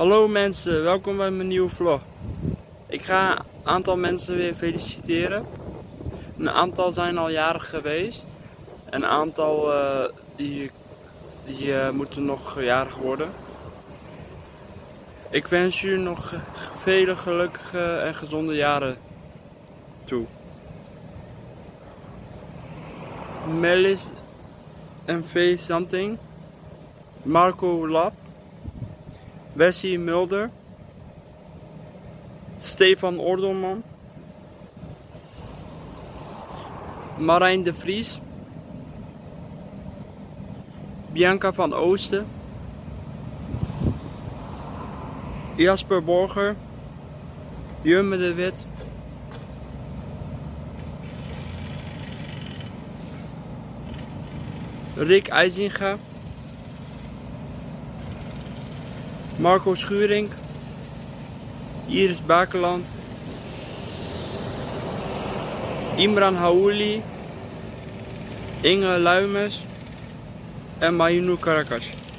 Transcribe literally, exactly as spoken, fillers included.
Hallo mensen, welkom bij mijn nieuwe vlog. Ik ga een aantal mensen weer feliciteren. Een aantal zijn al jarig geweest. Een aantal uh, die, die uh, moeten nog jarig worden. Ik wens jullie nog vele gelukkige en gezonde jaren toe. Melis M V Something, Marco Lab, Bessie Mulder, Stefan Ordelman, Marijn de Vries, Bianca van Oosten, Jasper Borger, Jurme de Wit, Rick IJzinga, Marco Schuring, Iris Bakeland, Imran Haouli, Inge Luimers en Mayunu Karakas.